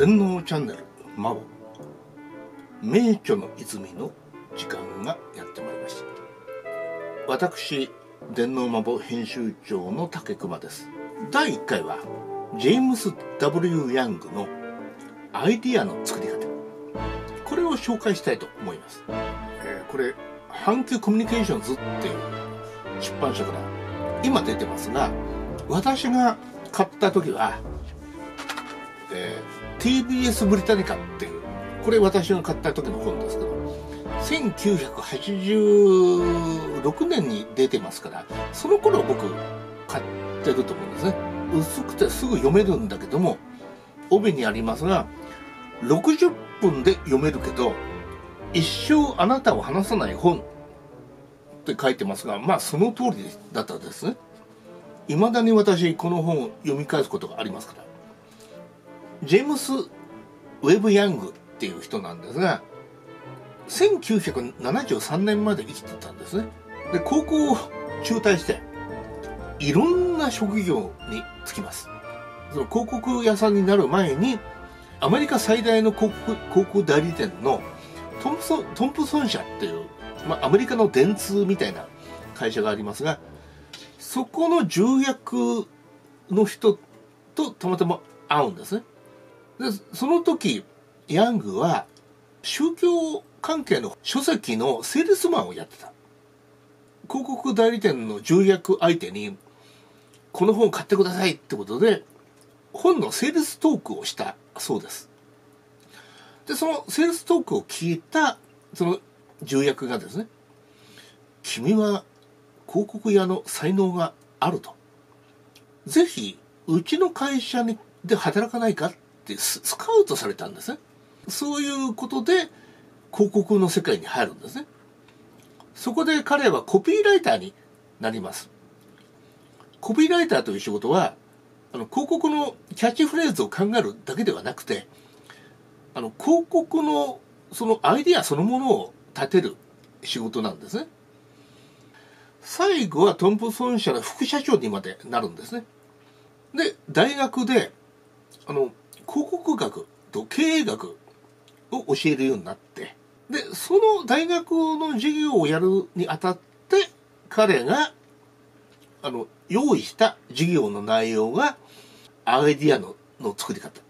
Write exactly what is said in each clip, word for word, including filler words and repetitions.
電脳チャンネルマボ名著の泉の時間がやってまいりました。私電脳マボ編集長の竹熊です。だいいっかいはジェームス ダブリュー ヤングのアイディアの作り方、これを紹介したいと思います。えー、これ阪急コミュニケーションズっていう出版社から今出てますが、私が買った時は、えー、ティービーエス ブリタニカっていう、これ私が買った時の本ですけど、せんきゅうひゃくはちじゅうろくねんに出てますから、その頃僕買ってると思うんですね。薄くてすぐ読めるんだけども、帯にありますがろくじゅっぷんで読めるけど一生あなたを離さない本って書いてますが、まあその通りだったですね。いまだに私この本を読み返すことがありますから。ジェームス・ウェブ・ヤングっていう人なんですが、せんきゅうひゃくななじゅうさんねんまで生きてたんですね。で、高校を中退していろんな職業に就きます。その広告屋さんになる前にアメリカ最大の広告、広告代理店のトンプソン、トンプソン社っていう、まあ、アメリカの電通みたいな会社がありますが、そこの重役の人とたまたま会うんですね。で、その時ヤングは宗教関係の書籍のセールスマンをやってた。広告代理店の重役相手にこの本を買ってくださいってことで本のセールストークをしたそうです。で、そのセールストークを聞いたその重役がですね、君は広告屋の才能があると、ぜひうちの会社にで働かないかってスカウトされたんですね。そういうことで広告の世界に入るんですね。そこで彼はコピーライターになります。コピーライターという仕事はあの広告のキャッチフレーズを考えるだけではなくて、あの広告のそのアイディアそのものを立てる仕事なんですね。最後はトンプソン社の副社長にまでなるんですね。で、大学であの広告学と経営学を教えるようになって、でその大学の授業をやるにあたって彼があの用意した授業の内容がアイディアのの作り方。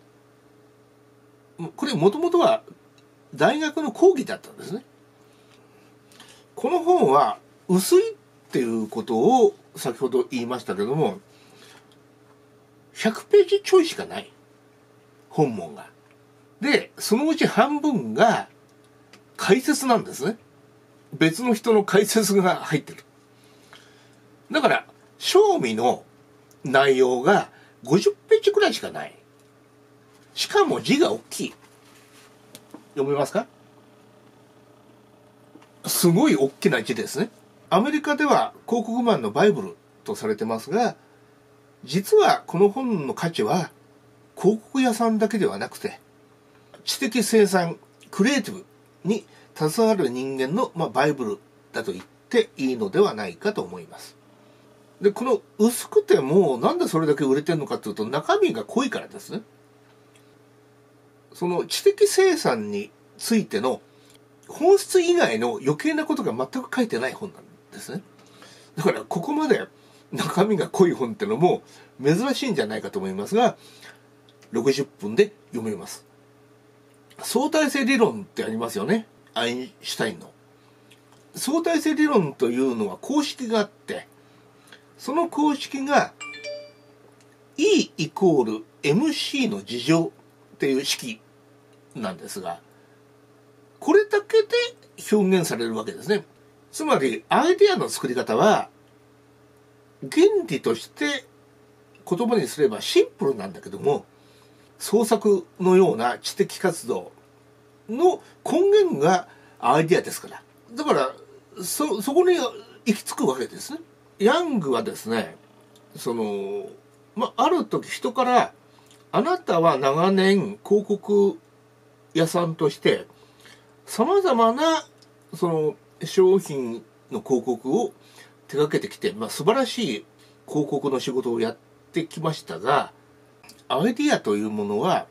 これもともとは大学の講義だったんですね。この本は薄いっていうことを先ほど言いましたけども、ひゃくページちょいしかない本文が。で、そのうち半分が解説なんですね。別の人の解説が入ってる。だから賞味の内容がごじゅっページくらいしかない。しかも字が大きい。読めますか？すごい大きな字ですね。アメリカでは広告マンのバイブルとされてますが、実はこの本の価値は広告屋さんだけではなくて、知的生産、クリエイティブに携わる人間の、まあ、バイブルだと言っていいのではないかと思います。で、この薄くてもなんでそれだけ売れてるのかというと、中身が濃いからですね。その知的生産についての本質以外の余計なことが全く書いてない本なんですね。だからここまで中身が濃い本ってのも珍しいんじゃないかと思いますが、ろくじゅっぷんで読めます。相対性理論ってありますよね。アインシュタインの相対性理論というのは公式があって、その公式が E イコール エムシー の事乗っていう式なんですが、これだけで表現されるわけですね。つまりアイデアの作り方は原理として言葉にすればシンプルなんだけども、創作のような知的活動の根源がアイデアですから、だからそそこに行き着くわけですね。ヤングはですね、そのまあある時人からあなたは長年広告屋さんとしてさまざまなその商品の広告を手掛けてきて、まあ、素晴らしい広告の仕事をやってきましたが、アイディアというものは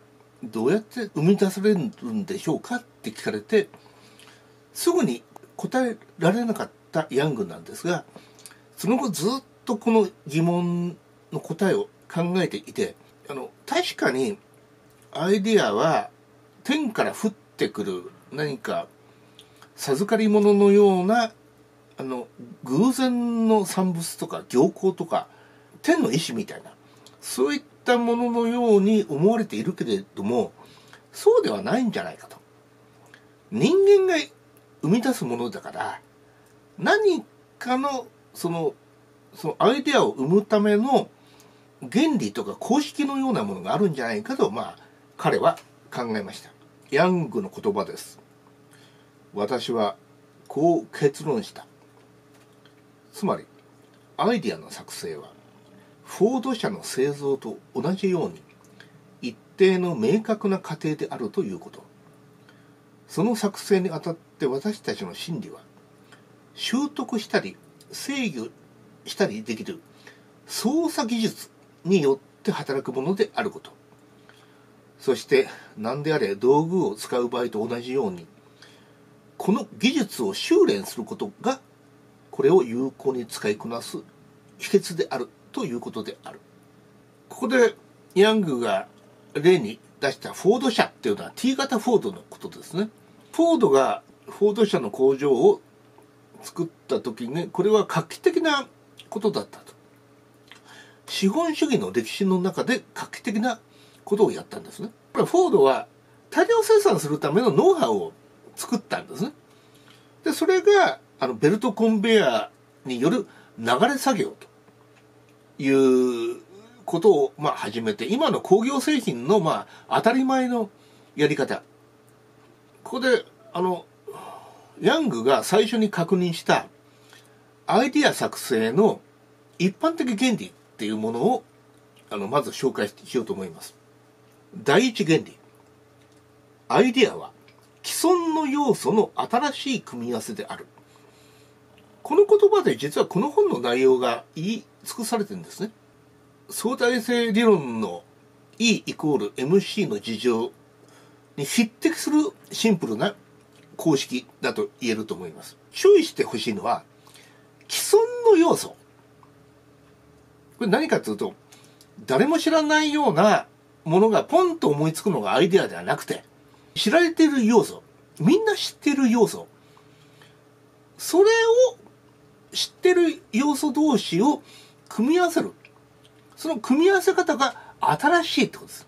どうやって生み出されるんでしょうかって聞かれて、すぐに答えられなかったヤングなんですが、その後ずっとこの疑問の答えを考えていて、あの確かにアイデアは天から降ってくる何か授かり物のようなあの偶然の産物とか行幸とか天の意志みたいな、そういったもののように思われているけれども、そうではないんじゃないかと。人間が生み出すものだから、何かのそのそのアイデアを生むための原理とか公式のようなものがあるんじゃないかと、まあ彼は考えました。ヤングの言葉です。私はこう結論した。つまりアイデアの作成はフォード社の製造と同じように一定の明確な過程であるということ。その作成にあたって私たちの心理は習得したり制御したりできる操作技術によって働くものであること。そして何であれ道具を使う場合と同じように、この技術を修練することがこれを有効に使いこなす秘訣であるということである。ここでヤングが例に出したフォード社っていうのは T 型フォードのことですね。フォードがフォード社の工場を作った時に、これは画期的なことだったと。資本主義の歴史の中で画期的なことをやったんですね。フォードは大量生産するためのノウハウを作ったんですね。で、それがあのベルトコンベヤーによる流れ作業ということをまあ始めて、今の工業製品のまあ当たり前のやり方。ここであのヤングが最初に確認したアイディア作成の一般的原理っていうものをあのまず紹介しようと思います。第一原理。アイディアは既存の要素の新しい組み合わせである。この言葉で実はこの本の内容が言い尽くされてるんですね。相対性理論の E イコール エムシー の事情に匹敵するシンプルな公式だと言えると思います。注意してほしいのは既存の要素。これ何かというと、誰も知らないようなものがポンと思いつくのがアイデアではなくて、知られている要素、みんな知っている要素、それを知っている要素同士を組み合わせる。その組み合わせ方が新しいってことです。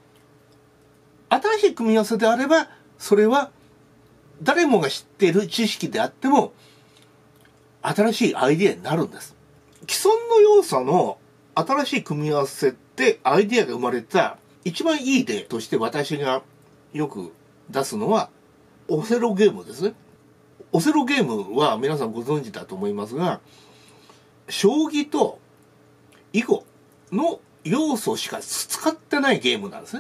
新しい組み合わせであれば、それは誰もが知っている知識であっても新しいアイデアになるんです。既存の要素の新しい組み合わせでアイデアが生まれた一番いい例として私がよく出すのはオセロゲームですね。オセロゲームは皆さんご存知だと思いますが、将棋と囲碁の要素しか使ってないゲームなんですね。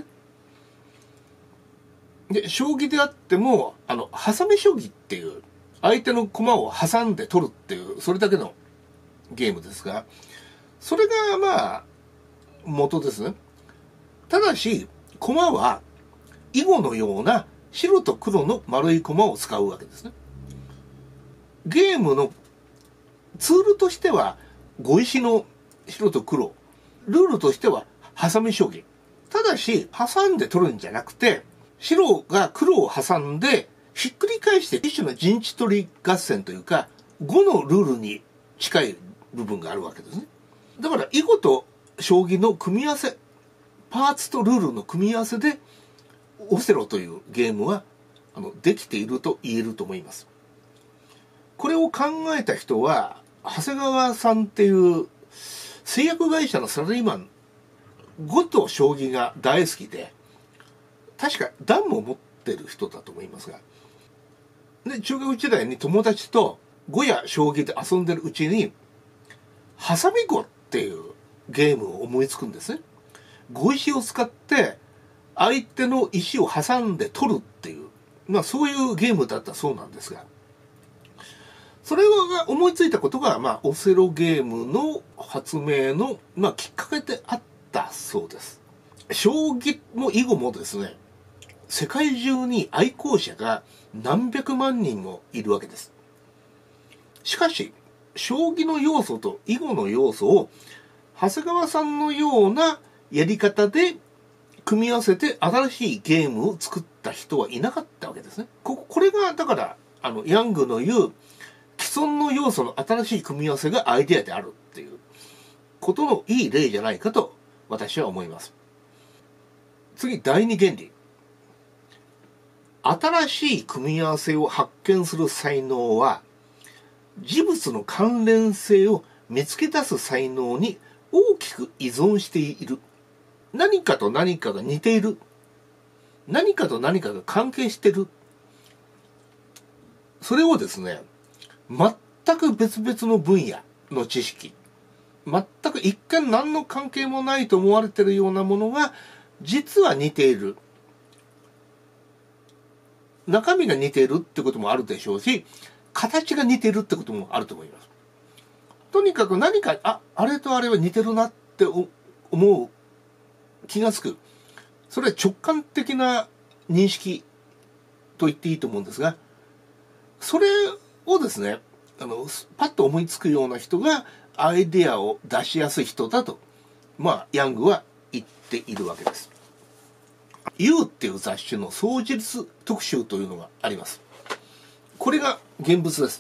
で、将棋であっても、あの、ハサミ将棋っていう、相手の駒を挟んで取るっていう、それだけのゲームですが、それがまあ、元ですね。ただし、駒は、囲碁のような白と黒の丸い駒を使うわけですね。ゲームのツールとしては、碁石の白と黒。ルールとしては、ハサミ将棋。ただし、挟んで取るんじゃなくて、白が黒を挟んで、ひっくり返して一種の陣地取り合戦というか、碁のルールに近い部分があるわけですね。だから、囲碁と将棋の組み合わせ、パーツとルールの組み合わせで、オセロというゲームは、あの、できていると言えると思います。これを考えた人は、長谷川さんっていう製薬会社のサラリーマン、碁と将棋が大好きで、確か段も持ってる人だと思いますが、で、中学時代に友達と碁や将棋で遊んでるうちに、ハサミ碁っていうゲームを思いつくんですね。碁石を使って相手の石を挟んで取るっていう、まあそういうゲームだったそうなんですが、それが思いついたことが、まあオセロゲームの発明の、まあ、きっかけであったそうです。 将棋も囲碁もですね、世界中に愛好者が何百万人もいるわけです。しかし、将棋の要素と囲碁の要素を長谷川さんのようなやり方で組み合わせて新しいゲームを作った人はいなかったわけですね。ここれがだからあのヤングの言う既存の要素の新しい組み合わせがアイデアであるっていうことのいい例じゃないかと私は思います。次、第二原理。新しい組み合わせを発見する才能は事物の関連性を見つけ出す才能に大きく依存している。何かと何かが似ている。何かと何かが関係している。それをですね、全く別々の分野の知識、全く一見何の関係もないと思われているようなものが実は似ている。中身が似ているってこともあるでしょうし、形が似ているってこともあると思います。とにかく何か、あ、あれとあれは似てるなって思う気がつく。それは直感的な認識と言っていいと思うんですが、それをですね、あの、パッと思いつくような人がアイデアを出しやすい人だと、まあ、ヤングは言っているわけです。ユーっていう雑誌の双日特集というのがあります。これが現物です。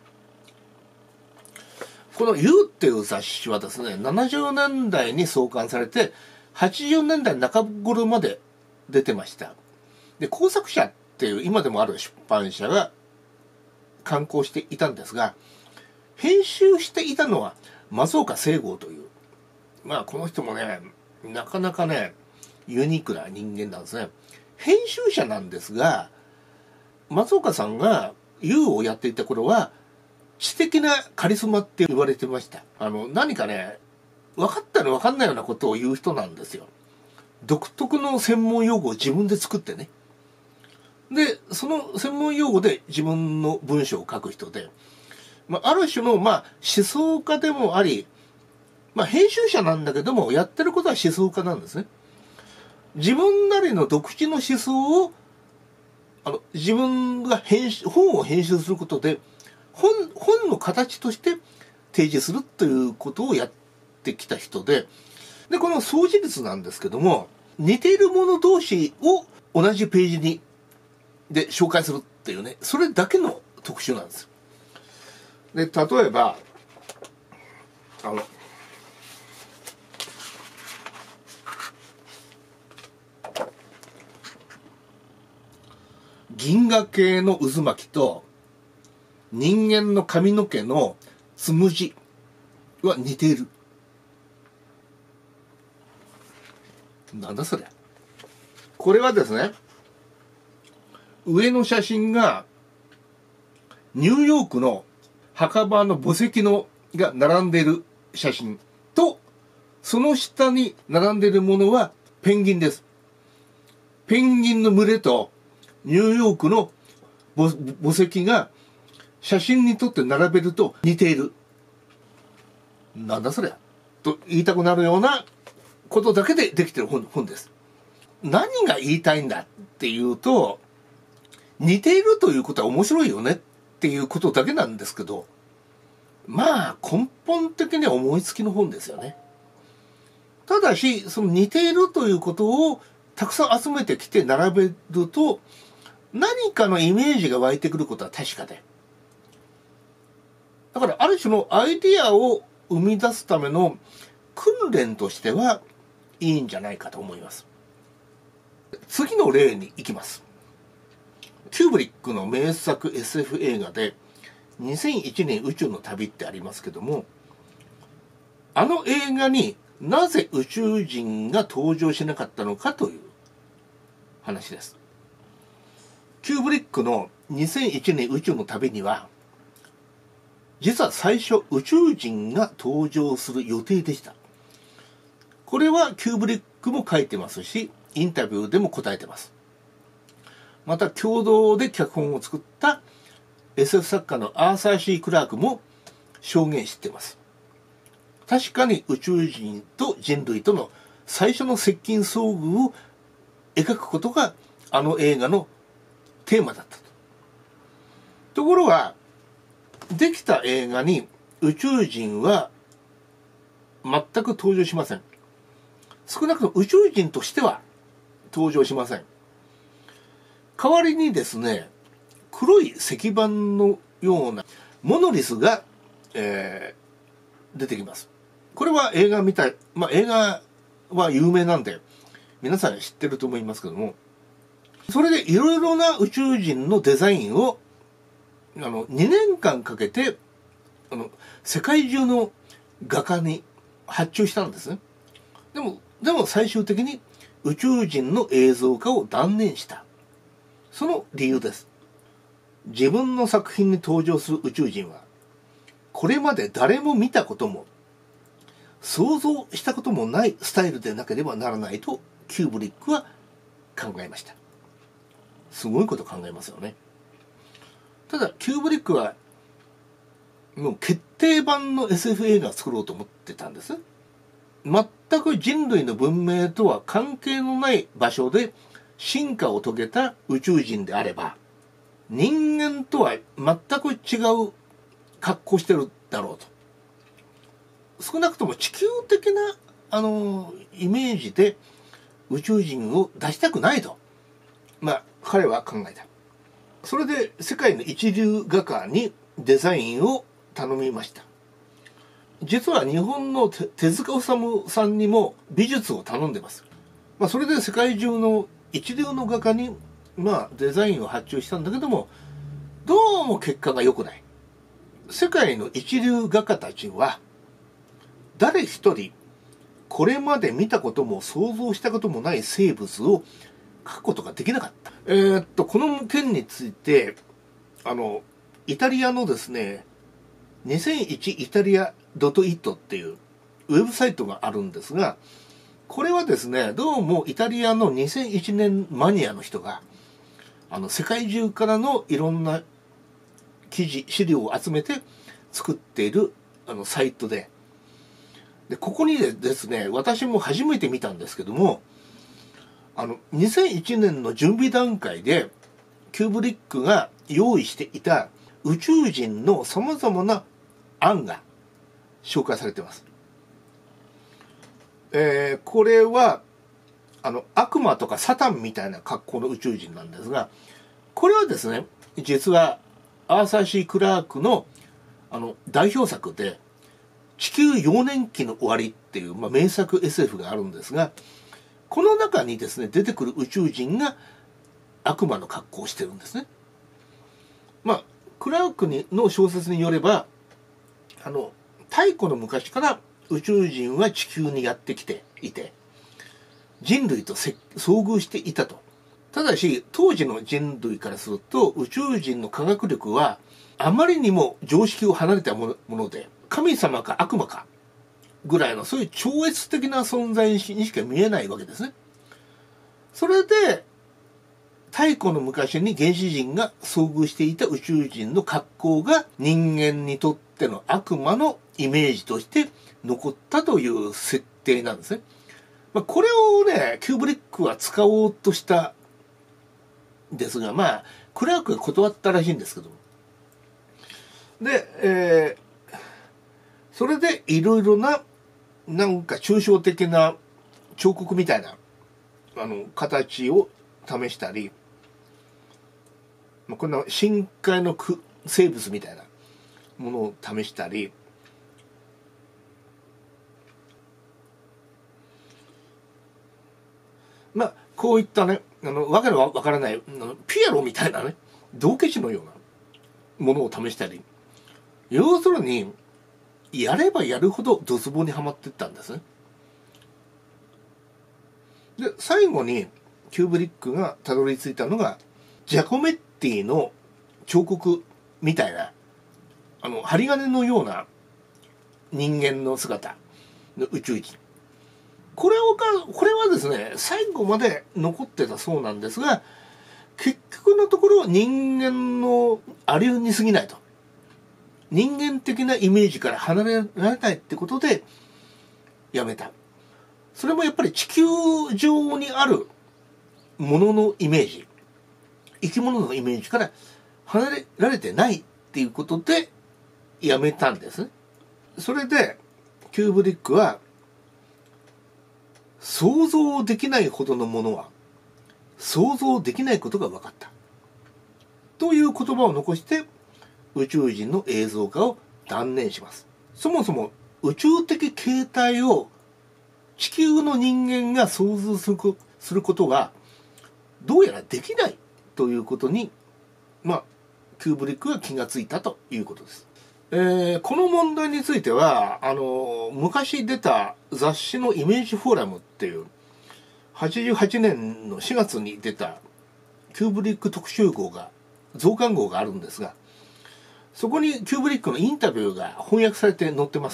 このユーっていう雑誌はですね、ななじゅうねんだいに創刊されて、はちじゅうねんだいなか頃まで出てました。で、工作者っていう今でもある出版社が刊行していたんですが、編集していたのは松岡正剛という、まあこの人もね、なかなかね、ユニークな人間なんですね。編集者なんですが、松岡さんが ユー をやっていた頃は、知的なカリスマって言われてました。あの、何かね、分かったの分かんないようなことを言う人なんですよ。独特の専門用語を自分で作ってね。で、その専門用語で自分の文章を書く人で、まあ、ある種の、まあ、思想家でもあり、まあ、編集者なんだけども、やってることは思想家なんですね。自分なりの独自の思想を、あの、自分が編集、本を編集することで、本、本の形として提示するということをやってきた人で、で、この双字律なんですけども、似ているもの同士を同じページに、で紹介するっていうね、それだけの特集なんです。で、例えば、あの、銀河系の渦巻きと人間の髪の毛のつむじは似ている。なんだそれ。これはですね、上の写真がニューヨークの墓場の墓石のが並んでいる写真と、その下に並んでいるものはペンギンです。ペンギンの群れとニューヨークの墓石が写真に撮って並べると似ている。なんだそりゃと言いたくなるようなことだけでできている 本, 本です。何が言いたいんだっていうと、似ているということは面白いよねっていうことだけなんですけど、まあ根本的には思いつきの本ですよね。ただし、その似ているということをたくさん集めてきて並べると、何かのイメージが湧いてくることは確かで。だからある種のアイディアを生み出すための訓練としてはいいんじゃないかと思います。次の例に行きます。キューブリックの名作 エスエフ 映画でにせんいちねん宇宙の旅ってありますけども、あの映画になぜ宇宙人が登場しなかったのかという話です。キューブリックのにせんいちねん宇宙の旅には、実は最初宇宙人が登場する予定でした。これはキューブリックも書いてますし、インタビューでも答えてます。また共同で脚本を作った エスエフ 作家のアーサー・シー・クラークも証言しています。確かに宇宙人と人類との最初の接近遭遇を描くことがあの映画のテーマだったと。ところができた映画に宇宙人は全く登場しません。少なくとも宇宙人としては登場しません。代わりにですね、黒い石板のようなモノリスが、えー、出てきます。これは映画みたい、まあ映画は有名なんで皆さん知ってると思いますけども、それでいろいろな宇宙人のデザインをあのにねんかんかけてあの世界中の画家に発注したんですね。でもでも最終的に宇宙人の映像化を断念した。その理由です。自分の作品に登場する宇宙人はこれまで誰も見たことも想像したこともないスタイルでなければならないとキューブリックは考えました。すごいこと考えますよね。ただキューブリックはもう決定版の エスエフ 映画を作ろうと思ってたんです。全く人類の文明とは関係のない場所で進化を遂げた宇宙人であれば、人間とは全く違う格好してるだろうと。少なくとも地球的なあのイメージで宇宙人を出したくないと、まあ彼は考えた。それで世界の一流画家にデザインを頼みました。実は日本の手塚治虫さんにも美術を頼んでます。まあ、それで世界中の一流の画家にまあデザインを発注したんだけども、どうも結果が良くない。世界の一流画家たちは誰一人これまで見たことも想像したこともない生物を描くことができなかった。えー、っとこの件についてあのイタリアのですねにせんいちイタリア ドットイット っていうウェブサイトがあるんですが、これはですねどうもイタリアのにせんいちねんマニアの人があの世界中からのいろんな記事資料を集めて作っているあのサイトで、でここにですね私も初めて見たんですけども、あのにせんいちねんの準備段階でキューブリックが用意していた宇宙人のさまざまな案が紹介されています。えー、これはあの悪魔とかサタンみたいな格好の宇宙人なんですが、これはですね実はアーサー・シー・クラークのあの代表作で「地球幼年期の終わり」っていう、まあ、名作 エスエフ があるんですが、この中にですね出てくる宇宙人が悪魔の格好をしてるんですね。まあクラークにの小説によれば、あの太古の昔から宇宙人は地球にやってきていて人類と遭遇していたと。ただし当時の人類からすると宇宙人の科学力はあまりにも常識を離れたもので、神様か悪魔かぐらいのそういう超越的な存在にしか見えないわけですね。それで太古の昔に原始人が遭遇していた宇宙人の格好が人間にとっての悪魔のイメージとして残ったという設定なんですね。まあ、これをねキューブリックは使おうとしたんですが、まあクラークが断ったらしいんですけど、で、えー、それでいろいろななんか抽象的な彫刻みたいなあの形を試したり、こんな深海の生物みたいなものを試したり、まあこういったねあのわけのわからないあのピエロみたいなね道化師のようなものを試したり、要するにやればやるほどドツボにはまっていったんですね。で最後にキューブリックがたどり着いたのがジャコメッティの彫刻みたいなあの針金のような人間の姿の宇宙人、これをかこれはですね最後まで残ってたそうなんですが、結局のところ人間のありに過ぎないと、人間的なイメージから離れられないってことでやめた。 それもやっぱり地球上にあるもののイメージ、生き物のイメージから離れられてないっていうことでやめたんですね。それでキューブリックは、想像できないほどのものは想像できないことが分かったという言葉を残して宇宙人の映像化を断念します。そもそも宇宙的形態を地球の人間が想像することはどうやらできないということに、まあキューブリックが気がついたということです。えー、この問題についてはあの昔出た雑誌のイメージフォーラムっていうはちじゅうはちねんのしがつに出たキューブリック特集号が増刊号があるんですが、そこにキューブリックのインタビューが翻訳されて載ってます。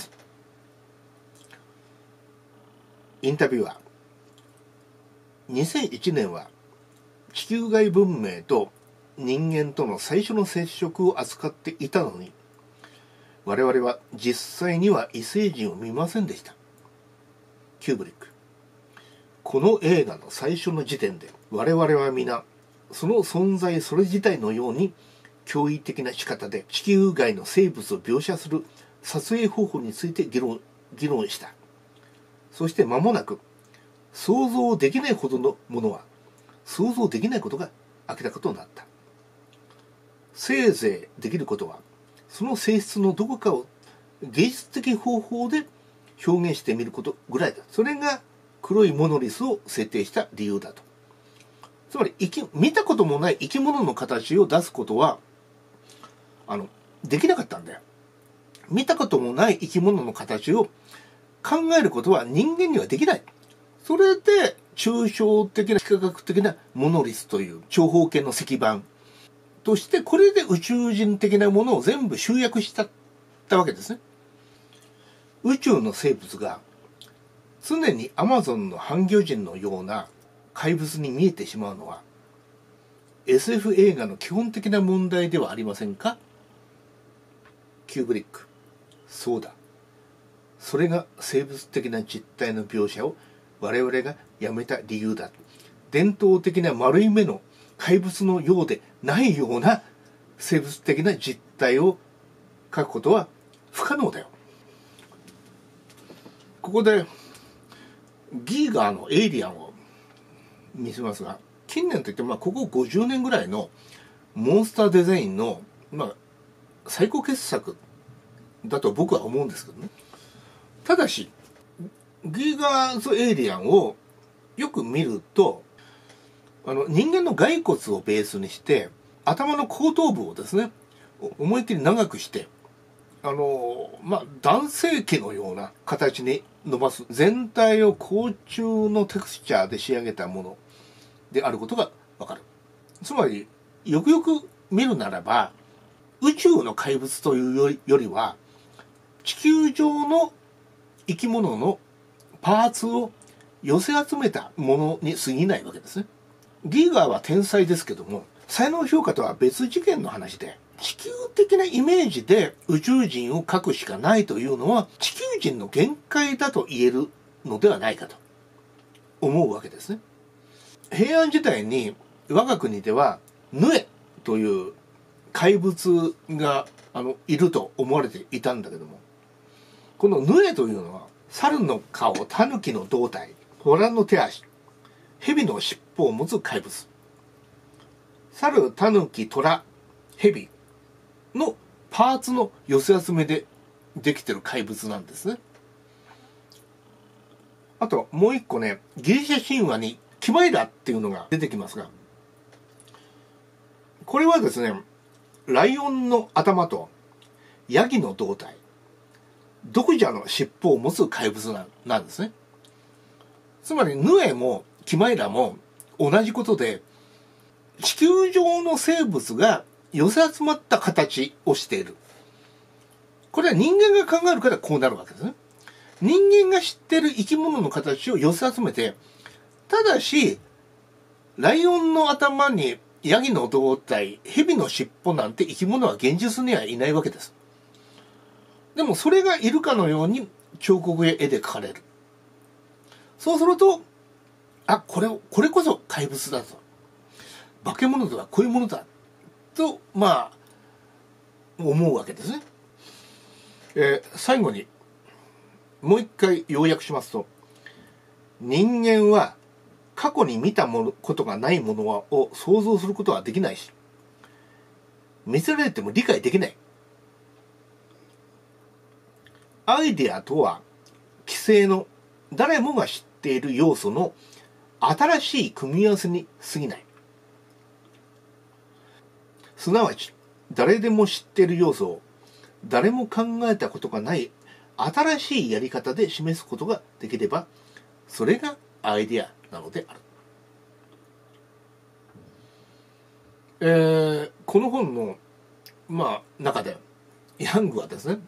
インタビューは、にせんいちねんは地球外文明と人間との最初の接触を扱っていたのに、我々は実際には異星人を見ませんでした。キューブリック、この映画の最初の時点で我々は皆その存在それ自体のように驚異的な仕方で地球外の生物を描写する撮影方法について議論、議論した。そして間もなく想像できないほどのものは想像できないことが明らかとなった。せいぜいできることはその性質のどこかを芸術的方法で表現してみることぐらいだ。それが黒いモノリスを設定した理由だと。つまり生き見たこともない生き物の形を出すことはあのできなかったんだよ。見たこともない生き物の形を考えることは人間にはできない。それで抽象的な幾何学的なモノリスという長方形の石板としてこれで宇宙人的なものを全部集約しちゃったわけですね。宇宙の生物が常にアマゾンの半魚人のような怪物に見えてしまうのは エスエフ 映画の基本的な問題ではありませんか？キューブリック、そうだ。それが生物的な実態の描写を我々がやめた理由だ。伝統的な丸い目の怪物のようでないような生物的な実態を描くことは不可能だよ。ここでギーガーのエイリアンを見せますが、近年といってもまあここごじゅうねんぐらいのモンスターデザインのまあ最高傑作だと僕は思うんですけどね。ただしギーガーズエイリアンをよく見るとあの人間の骸骨をベースにして頭の後頭部をですね思いっきり長くしてあのまあ男性器のような形に伸ばす、全体を甲虫のテクスチャーで仕上げたものであることがわかる。つまりよくよく見るならば宇宙の怪物というより、よりは地球上の生き物のパーツを寄せ集めたものに過ぎないわけですね。ギーガーは天才ですけども才能評価とは別次元の話で、地球的なイメージで宇宙人を描くしかないというのは地球人の限界だと言えるのではないかと思うわけですね。平安時代に我が国ではヌエという怪物があのいると思われていたんだけども、このヌエというのは猿の顔、タヌキの胴体、虎の手足、蛇の尻尾を持つ怪物。猿、タヌキ、虎、蛇のパーツの寄せ集めでできてる怪物なんですね。あともう一個ね、ギリシャ神話にキマイラっていうのが出てきますが、これはですね、ライオンの頭とヤギの胴体、独自の尻尾を持つ怪物な、なんですね。つまりヌエもキマイラも同じことで、地球上の生物が寄せ集まった形をしている。これは人間が考えるからこうなるわけですね。人間が知っている生き物の形を寄せ集めて、ただしライオンの頭にヤギの胴体、蛇の尻尾なんて生き物は現実にはいないわけです。でもそれがいるかのように彫刻や絵で描かれる。 そうすると、あ、これを、これこそ怪物だと。化け物とはこういうものだ。と、まあ、思うわけですね。えー、最後に、もう一回要約しますと、人間は過去に見たものことがないものを想像することはできないし、見せられても理解できない。アイデアとは、既成の誰もが知っている要素の新しい組み合わせに過ぎない。すなわち、誰でも知っている要素を誰も考えたことがない新しいやり方で示すことができれば、それがアイデアなのである。えー、この本の、まあ、中で、ヤングはですね、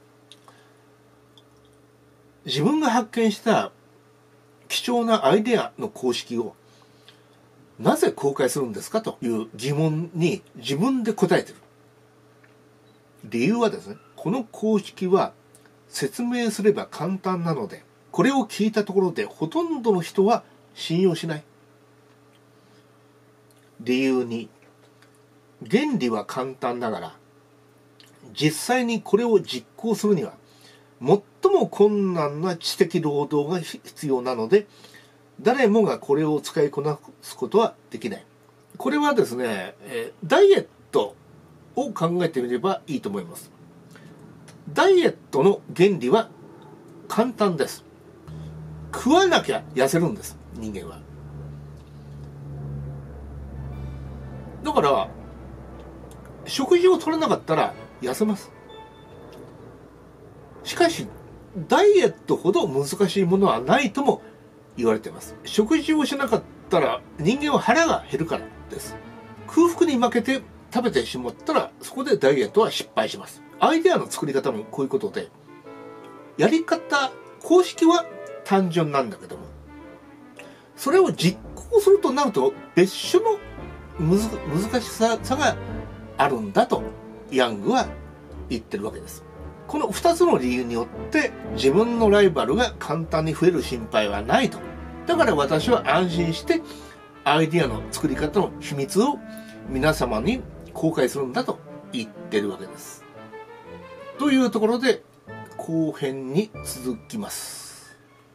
自分が発見した貴重なアイデアの公式をなぜ公開するんですかという疑問に自分で答えている。理由はですね、この公式は説明すれば簡単なので、これを聞いたところでほとんどの人は信用しない。理由に、原理は簡単ながら、実際にこれを実行するには、最も困難な知的労働が必要なので、誰もがこれを使いこなすことはできない。これはですね、えー、ダイエットを考えてみればいいと思います。ダイエットの原理は簡単です。食わなきゃ痩せるんです、人間は。だから、食事を取らなかったら痩せます。しかし、ダイエットほど難しいものはないとも言われています。食事をしなかったら人間は腹が減るからです。空腹に負けて食べてしまったら、そこでダイエットは失敗します。アイデアの作り方もこういうことで、やり方、公式は単純なんだけども、それを実行するとなると別種のむず難しさがあるんだとヤングは言ってるわけです。このふたつの理由によって自分のライバルが簡単に増える心配はないと。だから私は安心してアイデアの作り方の秘密を皆様に公開するんだと言ってるわけです。というところで後編に続きます。